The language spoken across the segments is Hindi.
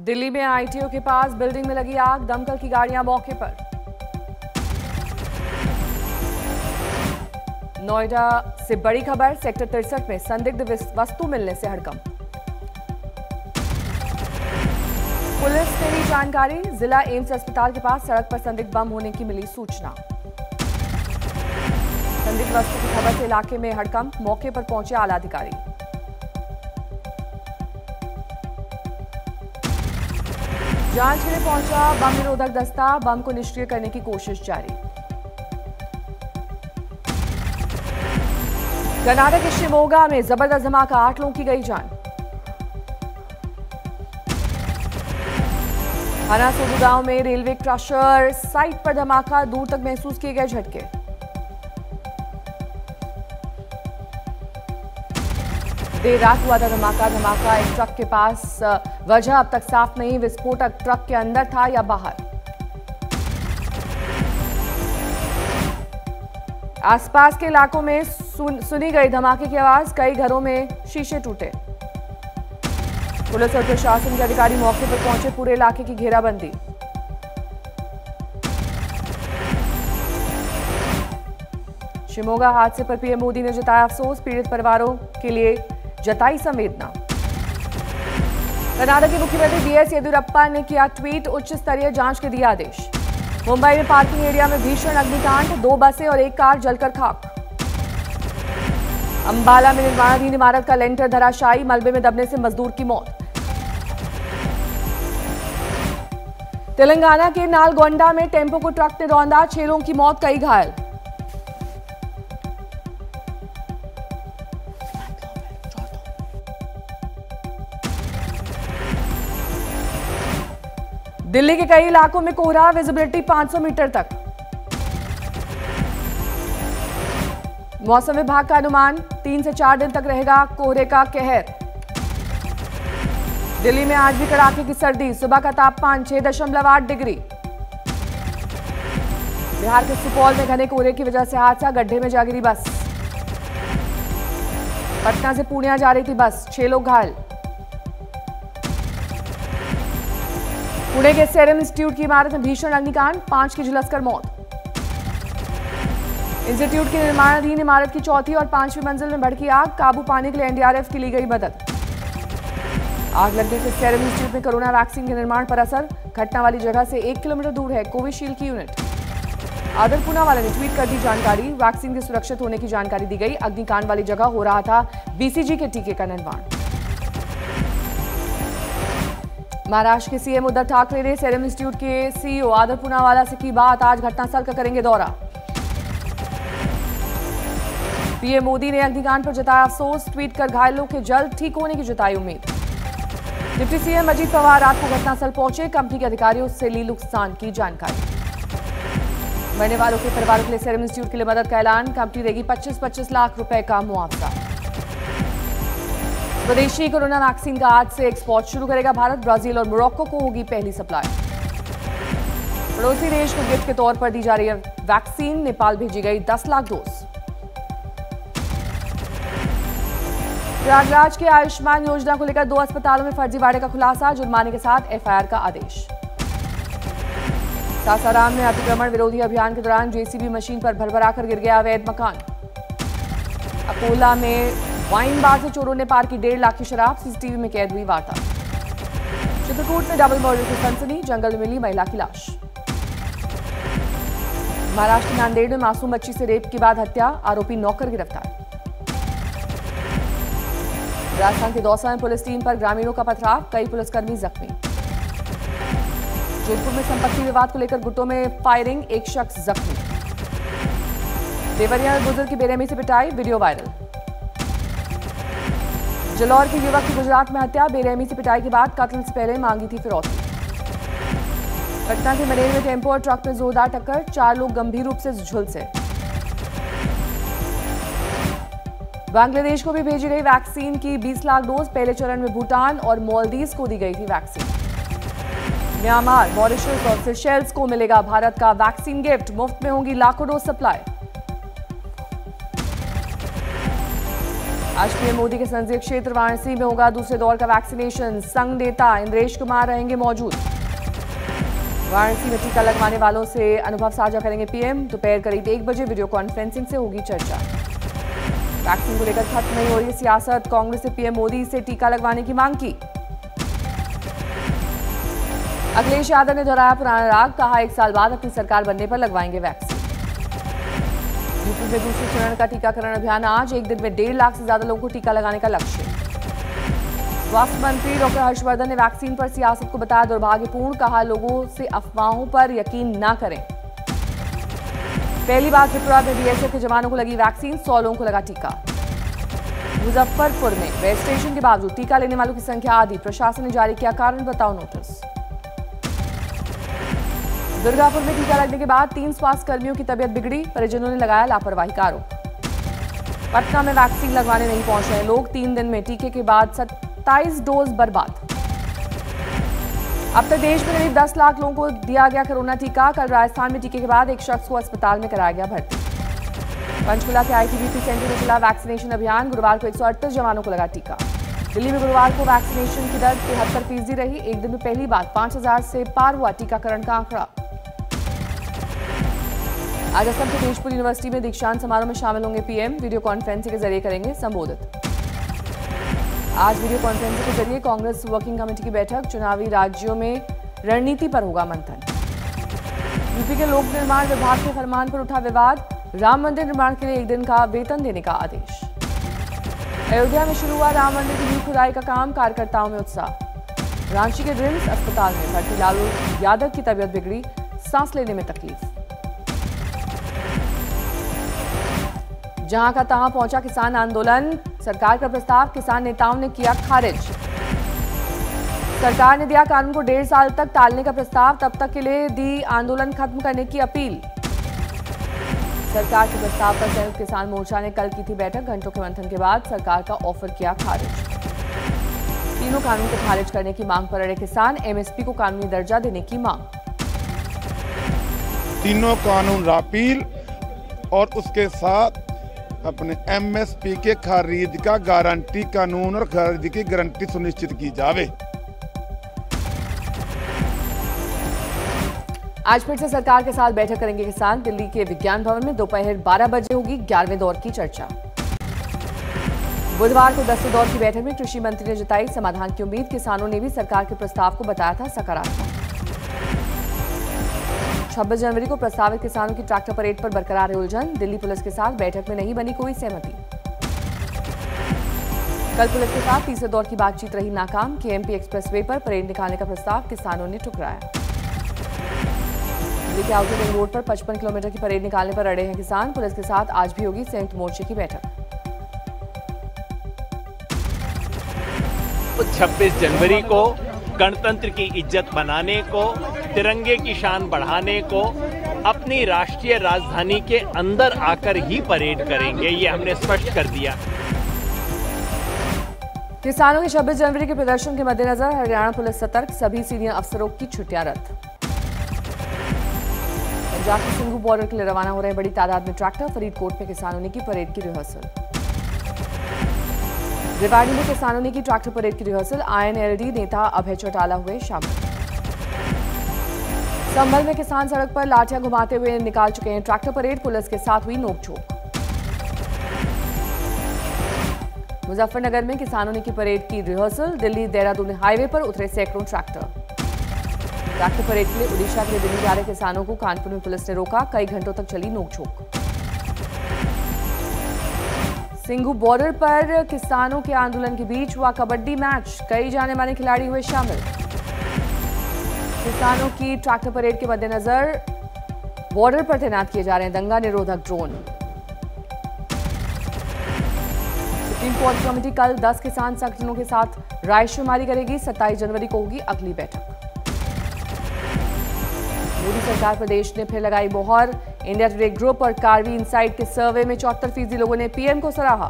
दिल्ली में आईटीओ के पास बिल्डिंग में लगी आग, दमकल की गाड़ियां मौके पर। नोएडा से बड़ी खबर, सेक्टर 63 में संदिग्ध वस्तु मिलने से हड़कंप। पुलिस से दी जानकारी, जिला एम्स अस्पताल के पास सड़क पर संदिग्ध बम होने की मिली सूचना। संदिग्ध वस्तु की खबर से इलाके में हड़कंप, मौके पर पहुंचे आला अधिकारी। जांच के लिए पहुंचा बम निरोधक दस्ता, बम को निष्क्रिय करने की कोशिश जारी। कर्नाटक के शिमोगा में जबरदस्त धमाका, 8 लोगों की गई जान। हनासोदू गांव में रेलवे क्रशर साइट पर धमाका, दूर तक महसूस किए गए झटके। देर रात हुआ था धमाका एक ट्रक के पास, वजह अब तक साफ नहीं, विस्फोटक ट्रक के अंदर था या बाहर। आसपास के इलाकों में सुनी गई धमाके की आवाज, कई घरों में शीशे टूटे। पुलिस और प्रशासन के अधिकारी मौके पर पहुंचे, पूरे इलाके की घेराबंदी। शिमोगा हादसे पर पीएम मोदी ने जताया अफसोस, पीड़ित परिवारों के लिए जताई संवेदना। कर्नाटक के मुख्यमंत्री बीएस येदियुरप्पा ने किया ट्वीट, उच्च स्तरीय जांच के दिया आदेश। मुंबई में पार्किंग एरिया में भीषण अग्निकांड, 2 बसें और 1 कार जलकर खाक। अंबाला में निर्माणाधीन इमारत का लेंटर धराशायी, मलबे में दबने से मजदूर की मौत। तेलंगाना के नालगोंडा में टेम्पो को ट्रक ने रौंदा, 6 लोगों की मौत, कई घायल। दिल्ली के कई इलाकों में कोहरा, विजिबिलिटी 500 मीटर तक। मौसम विभाग का अनुमान, 3 से 4 दिन तक रहेगा कोहरे का कहर। दिल्ली में आज भी कड़ाके की सर्दी, सुबह का तापमान 6.8 डिग्री। बिहार के सुपौल में घने कोहरे की वजह से हादसा, गड्ढे में जा गिरी बस। पटना से पूर्णिया जा रही थी बस, 6 लोग घायल। पुणे के सेरम इंस्टीट्यूट की इमारत में भीषण अग्निकांड, 5 की झुलसकर मौत। इंस्टीट्यूट की निर्माणाधीन इमारत की 4थी और 5वीं मंजिल में भड़की आग, काबू पाने के लिए एनडीआरएफ की ली गई मदद। आग लगने से सेरम इंस्टीट्यूट में कोरोना वैक्सीन के निर्माण पर असर, घटना वाली जगह से 1 किलोमीटर दूर है कोविशील्ड की यूनिट। आदर पूनावाला ने ट्वीट कर दी जानकारी, वैक्सीन के सुरक्षित होने की जानकारी दी गई। अग्निकांड वाली जगह हो रहा था बीसीजी के टीके का निर्माण। महाराष्ट्र के सीएम उद्धव ठाकरे ने सेरम इंस्टीट्यूट के सीईओ आदर पूनावाला से की बात, आज घटनास्थल का करेंगे दौरा। पीएम मोदी ने अग्निकांड पर जताया अफसोस, ट्वीट कर घायलों के जल्द ठीक होने की जताई उम्मीद। डिप्टी सीएम अजीत पवार रात को घटनास्थल पहुंचे, कंपनी के अधिकारियों से ली नुकसान की जानकारी। मरने वालों के परिवारों के लिए सेरम इंस्टीट्यूट के लिए मदद का ऐलान, कंपनी देगी 25-25 लाख रुपए का मुआवजा। स्वदेशी कोरोना वैक्सीन का आज से एक्सपोर्ट शुरू करेगा भारत, ब्राजील और मोरक्को को होगी पहली सप्लाई। पड़ोसी देश को गिफ्ट के तौर पर दी जा रही है वैक्सीन, नेपाल भेजी गई 10 लाख डोज। प्रयागराज के आयुष्मान योजना को लेकर 2 अस्पतालों में फर्जीवाड़े का खुलासा, जुर्माने के साथ एफआईआर का आदेश। सासाराम में अतिक्रमण विरोधी अभियान के दौरान जेसीबी मशीन पर भरभराकर गिर गया अवैध मकान। अकोला में वाइन बार से चोरों ने पार की 1.5 लाख की शराब, सीसीटीवी में कैद हुई वारदात। चित्रकूट में डबल मर्डर की सनसनी, जंगल में मिली महिला की लाश। महाराष्ट्र के नांदेड़ में मासूम बच्ची से रेप के बाद हत्या, आरोपी नौकर गिरफ्तार। राजस्थान के दौसा में पुलिस टीम पर ग्रामीणों का पथराव, कई पुलिसकर्मी जख्मी। जोधपुर में संपत्ति विवाद को लेकर गुटों में फायरिंग, 1 शख्स जख्मी। देवरिया में बुजुर्ग की बेरहमी से पिटाई, वीडियो वायरल। जलौर के युवक की गुजरात में हत्या, बेरहमी से पिटाई के बाद कत्ल से पहले मांगी थी फिरौती। पटना के मनेर में टेम्पो और ट्रक में जोरदार टक्कर, 4 लोग गंभीर रूप से झुलसे। बांग्लादेश को भी भेजी गई वैक्सीन की 20 लाख डोज, पहले चरण में भूटान और मालदीव को दी गई थी वैक्सीन। म्यांमार, मॉरिशस और सेशेल्स को मिलेगा भारत का वैक्सीन गिफ्ट, मुफ्त में होंगी लाखों डोज सप्लाई। आज पीएम मोदी के संसदीय क्षेत्र वाराणसी में होगा दूसरे दौर का वैक्सीनेशन। संघ नेता इंद्रेश कुमार रहेंगे मौजूद। वाराणसी में टीका लगवाने वालों से अनुभव साझा करेंगे पीएम। दोपहर करीब 1 बजे वीडियो कॉन्फ्रेंसिंग से होगी चर्चा। वैक्सीन को लेकर खत्म नहीं हो रही सियासत। कांग्रेस ने पीएम मोदी से टीका लगवाने की मांग की। अखिलेश यादव ने दोहराया पुराना राग, कहा 1 साल बाद अपनी सरकार बनने पर लगवाएंगे वैक्सीन। यूपी में दूसरे चरण का टीकाकरण अभियान आज। एक दिन में 1.5 लाख से ज्यादा लोगों को टीका लगाने का लक्ष्य। स्वास्थ्य मंत्री डॉक्टर हर्षवर्धन ने वैक्सीन पर सियासत को बताया दुर्भाग्यपूर्ण, कहा लोगों से अफवाहों पर यकीन न करें। पहली बार त्रिपुरा में बीएसएफ के जवानों को लगी वैक्सीन, 100 लोगों को लगा टीका। मुजफ्फरपुर में रजिस्ट्रेशन के बावजूद टीका लेने वालों की संख्या आधी, प्रशासन ने जारी किया कारण बताओ नोटिस। दुर्गापुर में टीका लगने के बाद 3 स्वास्थ्य कर्मियों की तबीयत बिगड़ी, परिजनों ने लगाया लापरवाही का आरोप। पटना में वैक्सीन लगवाने नहीं पहुंच रहे लोग, 3 दिन में टीके के बाद 27 डोज बर्बाद। अब तक देश में करीब 10 लाख लोगों को दिया गया कोरोना टीका। कल राजस्थान में टीके के बाद एक शख्स को अस्पताल में कराया गया भर्ती। पंचकुला के आईटीबीपी सेंटर में चला वैक्सीनेशन अभियान, गुरुवार को 138 जवानों को लगा टीका। दिल्ली में गुरुवार को वैक्सीनेशन की दर 73% रही। एक दिन में पहली बार 5000 से पार हुआ टीकाकरण का आंकड़ा। आज असम के तेजपुर यूनिवर्सिटी में दीक्षांत समारोह में शामिल होंगे पीएम। वीडियो कॉन्फ्रेंसिंग के जरिए करेंगे संबोधित। आज वीडियो कॉन्फ्रेंसिंग के जरिए कांग्रेस वर्किंग कमेटी की बैठक। चुनावी राज्यों में रणनीति पर होगा मंथन। यूपी के लोक निर्माण विभाग के फरमान पर उठा विवाद, राम मंदिर निर्माण के लिए 1 दिन का वेतन देने का आदेश। अयोध्या में शुरू हुआ राम मंदिर की नींव खुदाई का काम, कार्यकर्ताओं में उत्साह। रांची के रिम्स अस्पताल में भर्ती लालू यादव की तबीयत बिगड़ी, सांस लेने में तकलीफ। जहां का तहां पहुंचा किसान आंदोलन, सरकार का प्रस्ताव किसान नेताओं ने किया खारिज। सरकार ने दिया कानून को 1.5 साल तक टालने का प्रस्ताव, तब तक के लिए दी आंदोलन खत्म करने की अपील। सरकार के प्रस्ताव पर संयुक्त किसान मोर्चा ने कल की थी बैठक। घंटों के मंथन के बाद सरकार का ऑफर किया खारिज। तीनों कानून को खारिज करने की मांग पर अड़े किसान, एमएसपी को कानूनी दर्जा देने की मांग। तीनों कानून रापील और उसके साथ अपने एमएसपी के खरीद का गारंटी कानून और खरीद की गारंटी सुनिश्चित की जावे। आज फिर से सरकार के साथ बैठक करेंगे किसान। दिल्ली के विज्ञान भवन में दोपहर 12 बजे होगी 11वें दौर की चर्चा। बुधवार को 10वें दौर की बैठक में कृषि मंत्री ने जताई समाधान की उम्मीद। किसानों ने भी सरकार के प्रस्ताव को बताया था सकारात्मक। 26 जनवरी को प्रस्तावित किसानों की ट्रैक्टर परेड पर बरकरार है उलझन। दिल्ली पुलिस के साथ बैठक में नहीं बनी कोई सहमति। कल पुलिस के साथ तीसरे दौर की बातचीत रही नाकाम। केएमपी एक्सप्रेसवे पर परेड निकालने का प्रस्ताव किसानों ने ठुकराया। दिल्ली के आउटर रिंग रोड पर 55 किलोमीटर की परेड निकालने पर अड़े हैं किसान। पुलिस के साथ आज भी होगी संयुक्त मोर्चे की बैठक। 26 जनवरी को गणतंत्र की इज्जत बनाने को, तिरंगे की शान बढ़ाने को अपनी राष्ट्रीय राजधानी के अंदर आकर ही परेड करेंगे, ये हमने स्पष्ट कर दिया। किसानों के 26 जनवरी के प्रदर्शन के मद्देनजर हरियाणा पुलिस सतर्क, सभी सीनियर अफसरों की छुट्टियां रद्द। पंजाब के सिंघू बॉर्डर के लिए रवाना हो रहे बड़ी तादाद में ट्रैक्टर। फरीदकोट में किसानों ने की परेड की रिहर्सल। रेवाड़ी में किसानों ने की ट्रैक्टर परेड की रिहर्सल। आईएनएलडी नेता अभय चौटाला हुए शामिल। संभल में किसान सड़क पर लाठियां घुमाते हुए निकाल चुके हैं ट्रैक्टर परेड। पुलिस के साथ हुई नोकझोंक। मुजफ्फरनगर में किसानों ने की परेड की रिहर्सल। दिल्ली देहरादून हाईवे पर उतरे सैकड़ों ट्रैक्टर। ट्रैक्टर परेड के लिए उड़ीसा के लिए दिल्ली जा रहे किसानों को कानपुर में पुलिस ने रोका। कई घंटों तक चली नोकझोंक। सिंघू बॉर्डर पर किसानों के आंदोलन के बीच हुआ कबड्डी मैच। कई जाने माने खिलाड़ी हुए शामिल। किसानों की ट्रैक्टर परेड के मद्देनजर बॉर्डर पर तैनात किए जा रहे हैं दंगा निरोधक ड्रोन। सुप्रीम कोर्ट कमेटी कल 10 किसान संगठनों के साथ रायशुमारी करेगी। 27 जनवरी को होगी अगली बैठक। मोदी सरकार प्रदेश ने फिर लगाई मोहर। इंडिया टुडे ग्रुप और कार्वी इनसाइट के सर्वे में 74% लोगों ने पीएम को सराहा।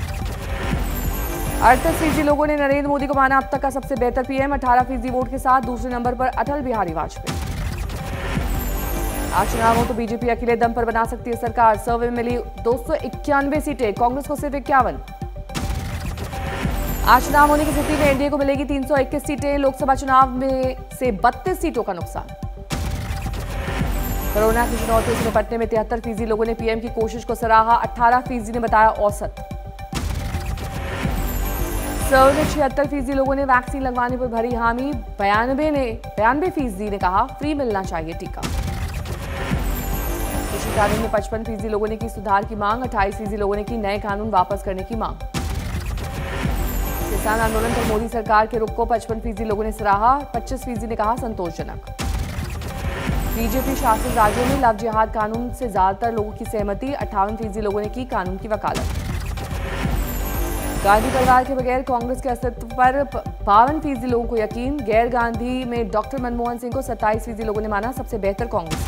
38% लोगों ने नरेंद्र मोदी को माना अब तक का सबसे बेहतर पीएम। 18% वोट के साथ दूसरे नंबर पर अटल बिहारी वाजपेयी। आज चुनाव हो तो बीजेपी अकेले दम पर बना सकती है सरकार। सर्वे में मिली 291 सीटें, कांग्रेस को सिर्फ 51। आज चुनाव होने की स्थिति में एनडीए को मिलेगी 321 सीटें। लोकसभा चुनाव में से 32 सीटों का नुकसान। कोरोना की चुनौतियों से निपटने में 73% लोगों ने पीएम की कोशिश को सराहा। 18% ने बताया औसत। सर्वे में 76% लोगों ने वैक्सीन लगवाने पर भरी हामी। 92% ने कहा फ्री मिलना चाहिए टीका। कृषि कानून में 55% लोगों ने की सुधार की मांग। 28% लोगों ने की नए कानून वापस करने की मांग। किसान आंदोलन पर मोदी सरकार के रुख को 55% लोगों ने सराहा। 25% ने कहा संतोषजनक। बीजेपी शासित राज्यों में लव जिहाद कानून से ज्यादातर लोगों की सहमति। 58% लोगों ने की कानून की वकालत। गांधी परिवार के बगैर कांग्रेस के अस्तित्व पर 52% लोगों को यकीन। गैर गांधी में डॉक्टर मनमोहन सिंह को 27% लोगों ने माना सबसे बेहतर कांग्रेसी।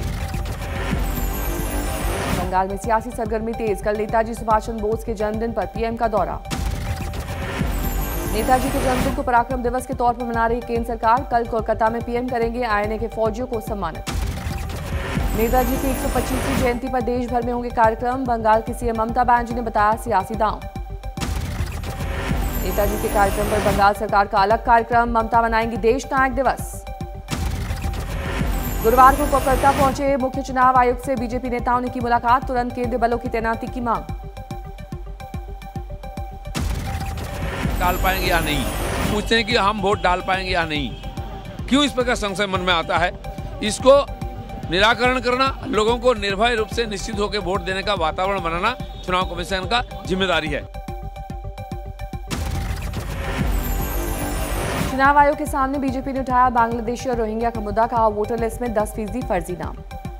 बंगाल में सियासी सरगर्मी तेज। कल नेताजी सुभाष चंद्र बोस के जन्मदिन पर पीएम का दौरा। नेताजी के जन्मदिन को पराक्रम दिवस के तौर पर मना रही केंद्र सरकार। कल कोलकाता में पीएम करेंगे आईएनए के फौजियों को सम्मानित। नेताजी की 125वीं जयंती पर देश भर में होंगे कार्यक्रम। बंगाल की सीएम ममता बनर्जी ने बताया सियासी दांव। नेताजी के कार्यक्रम पर बंगाल सरकार का अलग कार्यक्रम। ममता मनाएंगी देश नायक दिवस। गुरुवार को कोलकाता पहुंचे मुख्य चुनाव आयुक्त से बीजेपी नेताओं ने की मुलाकात। तुरंत केंद्रीय बलों की तैनाती की मांग। डाल पाएंगे या नहीं, पूछते हैं कि हम वोट डाल पाएंगे या नहीं। क्यों इस प्रकार संशय मन में आता है, इसको निराकरण करना, लोगों को निर्भय रूप से निश्चित होकर वोट देने का वातावरण बनाना चुनाव कमीशन का जिम्मेदारी है। चुनाव आयोग के सामने बीजेपी ने उठाया बांग्लादेशी और रोहिंग्या का मुद्दा। कहा वोटर लिस्ट में 10% फर्जी नाम।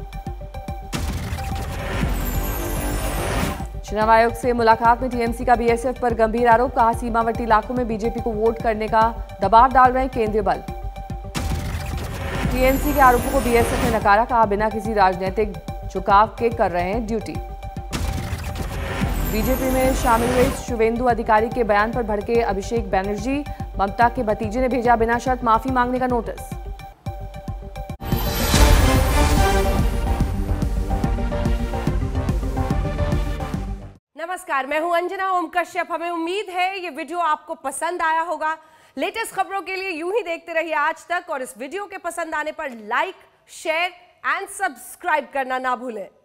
चुनाव आयोग से मुलाकात में टीएमसी का बीएसएफ पर गंभीर आरोप। कहा सीमावर्ती इलाकों में बीजेपी को वोट करने का दबाव डाल रहे हैं केंद्रीय बल। टीएमसी के आरोपों को बीएसएफ ने नकारा। कहा बिना किसी राजनीतिक झुकाव के कर रहे हैं ड्यूटी। बीजेपी में शामिल हुए शुवेंदु अधिकारी के बयान पर भड़के अभिषेक बनर्जी। ममता के भतीजे ने भेजा बिना शर्त माफी मांगने का नोटिस। नमस्कार, मैं हूं अंजना ओम कश्यप। हमें उम्मीद है ये वीडियो आपको पसंद आया होगा। लेटेस्ट खबरों के लिए यूं ही देखते रहिए आज तक और इस वीडियो के पसंद आने पर लाइक, शेयर एंड सब्सक्राइब करना ना भूलें।